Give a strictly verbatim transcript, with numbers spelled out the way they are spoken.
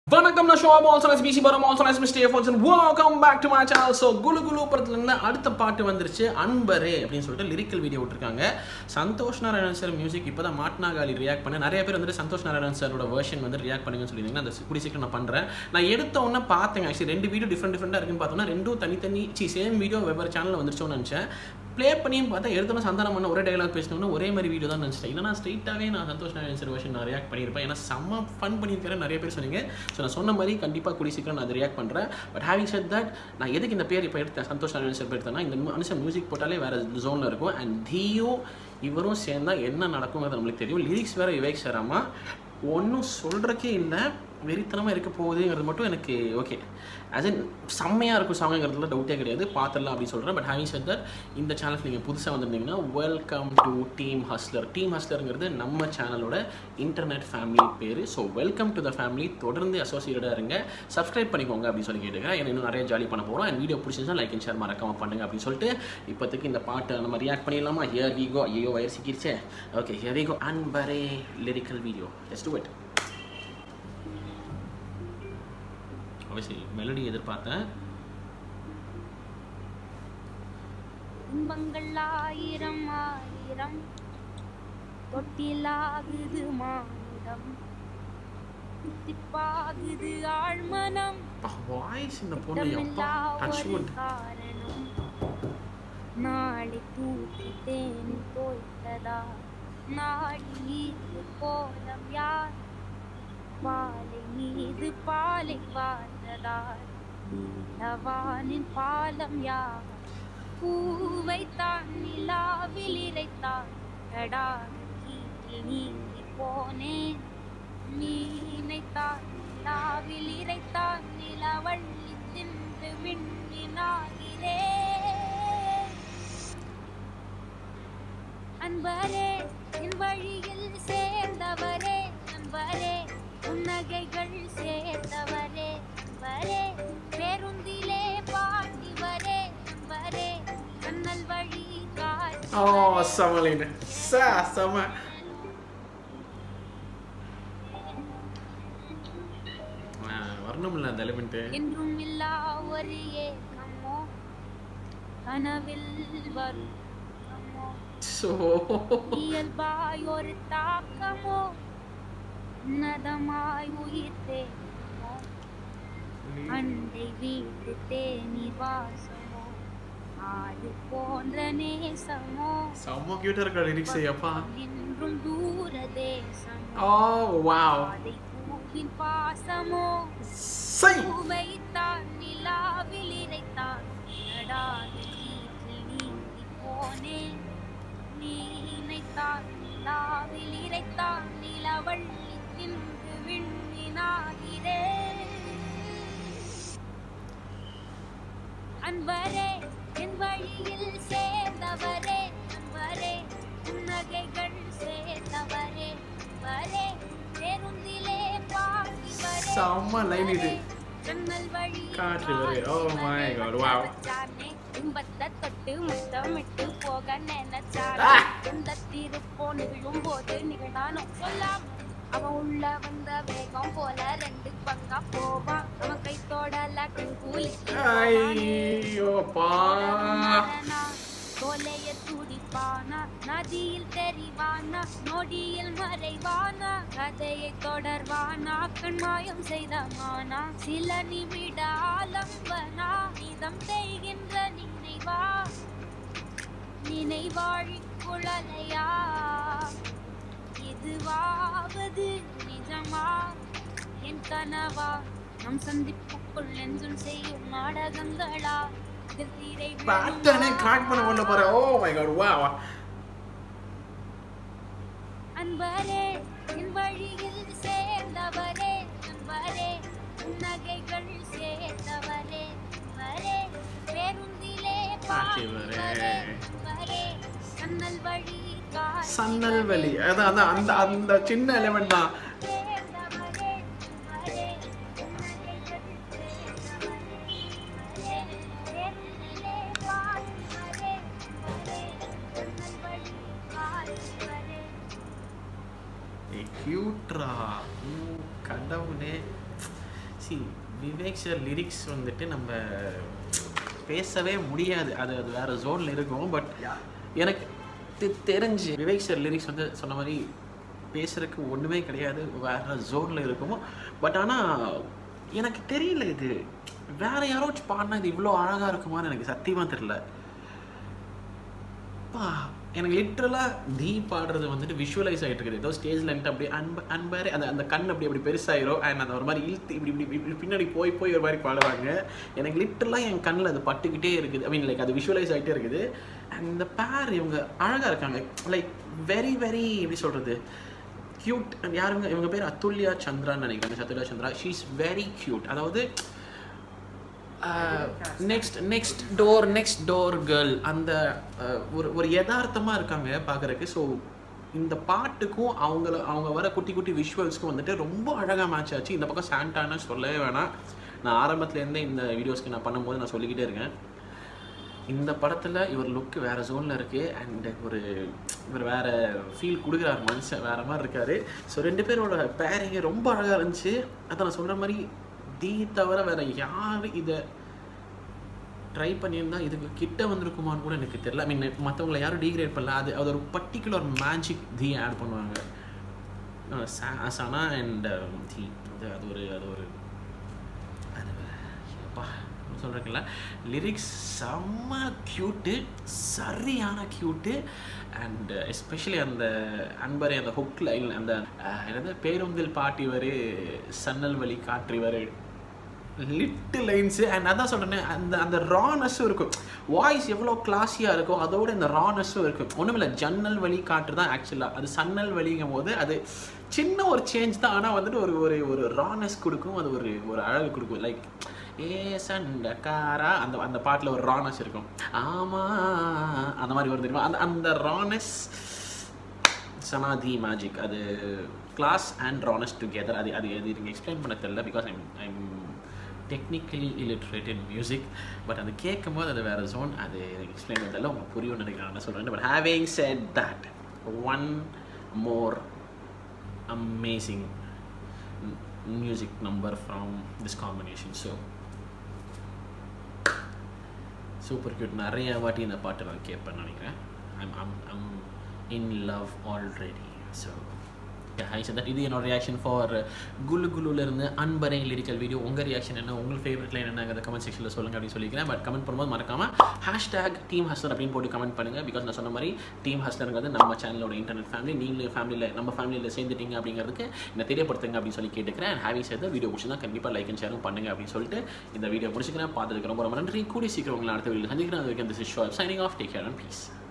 வணக்கம் நான் Shobha also nice பிசி பரம் ஆல்சோ நைஸ் மிஸ்டர் எஃபோன்ஸ் and welcome back to my channel. So Gulu Gulu படத்துல இருந்து அடுத்த பாட்டு வந்துருச்சு, அன்பரே அப்படின்னு சொல்லிட்டு லிரிக்கல் வீடியோ விட்டுருக்காங்க. சந்தோஷ் நாராயணன் சார் மியூசிக் இப்போ தான் மாட்னாகாலி ரியாக்ட் பண்ணேன். நிறைய பேர் வந்துட்டு சந்தோஷ் நாராயணன் சாரோட வெர்ஷன் வந்து ரியாக்ட் பண்ணுங்கன்னு சொல்லியிருந்தீங்கன்னா அந்த கூடி சீக்கிரம் நான் பண்ணுறேன். நான் எடுத்த உடனே பார்த்தேன், ஆக்சுவலி ரெண்டு வீடியோ டிஃப்ரெண்ட் டிஃப்ரெண்டாக இருக்குன்னு பார்த்தோன்னா ரெண்டும் தனித்தனி சி சேம் வீடியோ வெவ்வேறு சேனலில் வந்துருச்சோன்னு நினச்சேன். ப்ளே பண்ணியும் பார்த்தா எடுத்தோன்னா சந்தானம் பண்ண ஒரே டைலாக் பேசணும்னு ஒரே மாதிரி வீடியோ தான் நினச்சிட்டேன். இல்லைனா ஸ்ட்ரைட்டாகவே நான் சந்தோஷ் நாராயணன் சார் வெர்ஷன் நான் ரியாக்ட் பண்ணியிருப்பேன். ஏன்னா செம்ம ஃபன் பண்ணியிருக்கிறேன், நிறைய பேர் சொன்னீங்க. ஸோ நான் சொன்ன மாதிரி கண்டிப்பாக கூடி சீக்கிரம் நான் அதை ரியாக்ட் பண்ணுறேன். பட் ஹேவிங் செட் தட், நான் எதுக்கு இந்த பேர் இப்போ எடுத்தேன் சந்தோஷ் நாராயணன் சார் எடுத்தேன்னா, இந்த மனுஷன் மியூசிக் போட்டாலே வேறு ஜோனில் இருக்கும். அண்ட் தீயோ இவரும் சேர்ந்தால் என்ன நடக்குங்கிறது நம்மளுக்கு தெரியும். லிரிக்ஸ் வேறு விவேக் சாராமா, ஒன்றும் சொல்கிறக்கே இல்லை, வெறித்தனமாக இருக்க போகுதுங்கிறது மட்டும் எனக்கு ஓகே. ஆஸ் இன் செம்மையாக இருக்கும் சாங்குங்கிறதுல டவுட்டே கிடையாது, பார்த்துடலாம் அப்படின்னு சொல்கிறேன். பட் ஹேவிங் செட் தட், இந்த சேனலுக்கு நீங்கள் புதுசாக வந்திருந்தீங்கன்னா welcome to team hustler. Team ஹஸ்லருங்கிறது நம்ம சேனலோட இன்டர்நெட் ஃபேமிலி பேர். So welcome to the family, தொடர்ந்து அசோசியேட்டடாக இருங்க, சப்ஸ்கிரைப் பண்ணிக்கோங்க அப்படின்னு சொல்லி கேட்டுக்கிறேன். ஏன்னா இன்னும் நிறைய ஜாலி பண்ண போகிறோம். அண்ட் வீடியோ பிடிச்சிருந்தா லைக் அண்ட் ஷேர் மறக்காம பண்ணுங்க அப்படின்னு சொல்லிட்டு இப்போதைக்கு இந்த பாட்டை நம்ம ரியாக்ட் பண்ணிடலாமா? Here we go. ஐயோ வயர் சிக்கிருச்சே. Okay here we go. அன்பரே lyrical video, let's do it. obviously melody எதிர்பார்த்தேன். இன்பங்கள் ஆயிரம் ஆயிரம் தொட்டிலாகுது மானிடம், திப்பாகுது ஆழ்மனம், வாய்ஸ் இந்த பொண்ணு எப்பா டச் வுட். காரணம் நாளை தூக்கி தேனி தோய்த்ததா, நாடி கோலம் யார், பாலை மீது பாலை வார்த்ததால் நீலவானின் பாலம் யார், பூவைத்தான் நிலாவில் இறைத்தான் கடாக கீட்டில் நீங்கி போனேன், மீனைத்தான் நிலாவில் இறைத்தான் நிலவள்ளி தின்று விண்ணினாகிறேன். அன்பரே என் வழியில் சேர்ந்தவரே, அன்பரே புன்னகைகள் சேர்த்தவரே, அன்பரே பேருந்திலே பாண்டிவரே, அன்பரே கண்ணல் வழி காட்டி. ஓ சமலைன சா சம வரணும்ல அந்த எலிமெண்ட். என்றும் இல்லா ஒரு ஏக்கமோ கனவில் வரும் இயல்பாய் ஒரு தாக்கமோ, உன்னதமாய் உயிர் தேனோ, அண்டை வீட்டு தேனி வாசமோ, ஆடு போன்ற நேசமோ, செம்ம கியூட்டா இருக்க லிரிக்ஸ் அப்பா. என்றும் தூர தேசமோ, ஓ வாவ், அதை பூவின் பாசமோ, சை பூவைத்தான் நிலாவில் இறைத்தான் நடாத கீற்றில் நீங்கி போனேன், நீனைத்தான் நிலாவில் இறைத்தான் நிலவள்ளி தின்று விண்ணினாகிறேன். அன்பரே என் வழியில் சேர்ந்தவரே, அன்பரே புன்னகைகள் சேர்ந்தவரே, அன்பரே பேருந்திலே பாடிவரே, செம்ம லைன் இது. ஜன்னல் வழி காற்று வரே. Oh my god wow. இன்பத்தை தொட்டு முத்தமிட்டு போக நினைச்சாரு, எந்த திருப்போ நிகழும் போது நிகழானும் சொல்லாம, அவன் உள்ள வந்த வேகம் போல ரெண்டு பங்கா போவான், அவன் கை தொடல கண் கூலி கோலைய துடிப்பானா, நதியில் தெரிவானா, நொடியில் மறைவானா, கதையை தொடர்வானா, கண்மாயம் செய்தமானா, சில நிமிட ஆலம்பனா, இதம் செய்கின்ற நினைவா, நினைவாழி குழலையா, இதுவாவது நிஜமா என் கனவா, நம் சந்திப்புக்குள் நெஞ்சும் செய்யும் நாடகங்களா, பேட்டர்னே கிராக் பண்ண கொண்டு போறேன். Oh my god wow. அன்பரே என் வழியில் சேர்ந்தவரே, அன்பரே புன்னகைகள் சேர்ந்தவரே, அன்பரே பேருந்திலே பாடிவரே, அன்பரே சன்னல் வழி காட்டி. சன்னல் வழி அதான் அதான் அந்த அந்த சின்ன எலிமெண்ட் தான். கியூட்ரா கடவுளே. சி விவேக் சார் லிரிக்ஸ் வந்துட்டு நம்ம பேசவே முடியாது, அது அது வேறு ஜோனில் இருக்கும். பட் எனக்கு தெரிஞ்சு விவேக் சார் லிரிக்ஸ் வந்து சொன்ன மாதிரி பேசுறதுக்கு ஒன்றுமே கிடையாது, வேறு ஜோனில் இருக்கும். பட் ஆனால் எனக்கு தெரியல, இது வேறு யாராச்சும் பாடினா இது இவ்வளோ அழகாக இருக்குமான்னு எனக்கு சத்தியமாக தெரியல. பா எனக்கு லிட்ரலாக தீ பாடுறது வந்துட்டு விஷுவலைஸ் ஆகிட்டு இருக்குது. ஏதோ ஸ்டேஜில் வந்துட்டு அப்படியே அன்ப அன்பாரு அந்த அந்த கண் அப்படி அப்படி பெருசாயிரும். அண்ட் அந்த ஒரு மாதிரி இழுத்து இப்படி இப்படி இப்படி பின்னாடி போய் போய் ஒரு மாதிரி பாடுவாங்க. எனக்கு லிட்ரலாக என் கண்ணில் அது பட்டுக்கிட்டே இருக்குது. ஐ மீன் லைக் அது விஷுவலைஸ் ஆகிட்டே இருக்குது. அண்ட் இந்த பேர் இவங்க அழகாக இருக்காங்க, லைக் வெரி வெரி எப்படி சொல்கிறது க்யூட். யாருங்க இவங்க பேர் அத்துல்யா சந்திரான்னு நினைக்கிறேன். Athulya Chandra, she is very cute. அதாவது next next door next door girl அந்த ஒரு ஒரு யதார்த்தமாக இருக்காங்க பார்க்குறதுக்கு. ஸோ இந்த பாட்டுக்கும் அவங்கள அவங்க வர குட்டி குட்டி விஷுவல்ஸ்க்கும் வந்துட்டு ரொம்ப அழகாக மேட்ச் ஆச்சு. இந்த பக்கம் சாண்டான்னு சொல்லவே வேணாம், நான் ஆரம்பத்துலேருந்தே இந்த வீடியோஸ்க்கு நான் பண்ணும்போது நான் சொல்லிக்கிட்டே இருக்கேன். இந்த படத்தில் இவர் லுக்கு வேறு ஜோனில் இருக்குது. அண்ட் ஒரு இவர் வேறு ஃபீல் கொடுக்குறாரு, மனுஷன் வேறு மாதிரி இருக்கார். ஸோ ரெண்டு பேரோட பேரிங்க ரொம்ப அழகாக இருந்துச்சு. அதை நான் சொல்கிற மாதிரி தீ தவிர வேறு யார் இதை ட்ரை பண்ணியிருந்தா இதுக்கு கிட்ட வந்திருக்குமான்னு கூட எனக்கு தெரியல. ஐ மீன் மற்றவங்களை யாரும் டீக்ரேட் பண்ணல, அது அது ஒரு பர்டிகுலர் மேஜிக் தீ ஆட் பண்ணுவாங்க சனா அண்ட் தீ. அது அது ஒரு அது ஒரு அது அப்பா சொல்கிறேன்ல, லிரிக்ஸ் செம்ம க்யூட்டு, சரியான க்யூட்டு. அண்ட் எஸ்பெஷலி அந்த அன்பரே அந்த ஹுக் லைன், அந்த என்னது பேருந்தில் பாட்டிவர் சன்னல் வழி காற்றிவர் லிட்டு லைன்ஸு. அண்ட் அதான் சொல்கிறேன், அந்த அந்த ரானஸும் இருக்கும். வாய்ஸ் எவ்வளோ கிளாஸியாக இருக்கும், அதோட இந்த ரானஸும் இருக்கும். ஒன்றும் இல்லை, ஜன்னல் வழி காற்று தான் ஆக்சுவலாக, அது சன்னல் வழிங்கும் போது அது சின்ன ஒரு சேஞ்ச் தான். ஆனால் வந்துட்டு ஒரு ஒரு ஒரு ரானஸ் கொடுக்கும், அது ஒரு ஒரு அழகு கொடுக்கும். லைக் ஏ சண்டக்காரா அந்த அந்த பாட்டில் ஒரு ரானஸ் இருக்கும். ஆமாம் அந்த மாதிரி வரும் தெரியுமா, அந்த அந்த ரானஸ் சனாதி மேஜிக். அது கிளாஸ் அண்ட் ரானஸ் டுகெதர். அது அது அது நீங்கள் எக்ஸ்பிளைன் பண்ண தெரியல, because I'm I'm technically illiterate in music. பட் அது கேட்கும் போது அது வேறு ஜோன், அது எனக்கு எக்ஸ்பிளைன் பண்ண தெரியல, உங்களுக்கு புரியும் நினைக்கிறேன் நான் சொல்கிறேன். But having said that, one more amazing music number from this combination. So super cute. நிறைய வாட்டி இந்த பாட்டு நான் கேட்பேன் நினைக்கிறேன். I'm I'm I'm in love already. So hi sir that இது என்னோட ரியாக்ஷன் ஃபார் குலு குலுலேருந்து அன்பரே லிரிக்கல் வீடியோ. உங்கள் ரியாக்ஷன் என்ன, உங்கள் ஃபேவரட் லைன் என்னங்கிறத கமெண்ட் செக்ஷனில் சொல்லுங்கள் அப்படின்னு சொல்லிக்கிறேன். பட் கமெண்ட் பண்ணும்போது மறக்காமல் ஹேஷ்டேக் டீம் ஹஸ்லர் அப்படின்னு போட்டு கமெண்ட் பண்ணுங்கள். பிகாஸ் நான் சொன்ன மாதிரி டீம் ஹஸ்லருங்கிறது நம்ம சேனலோட இன்டர்நெட் ஃபேமிலி. நீங்கள் ஃபேமிலியில் நம்ம ஃபேமிலியில் சேர்ந்துட்டீங்க அப்படிங்கிறதுக்கு என்ன தெரியப்படுத்துங்க அப்படின்னு சொல்லி கேட்டுக்கிறேன். அண்ட் ஹேவிங் சேர்த்து வீடியோ பிடிச்சிருந்தா கண்டிப்பாக லைக் அண்ட் ஷேரும் பண்ணுங்க அப்படின்னு சொல்லிட்டு இந்த வீடியோ முடிச்சுக்கிறேன். பார்த்ததுக்கு ரொம்ப ரொம்ப நன்றி. கூடி சீக்கிரம் உங்களை அடுத்த வீடியோ சந்திக்கிறேன். அது வரைக்கும் this is Sho signing off. Take care and piece.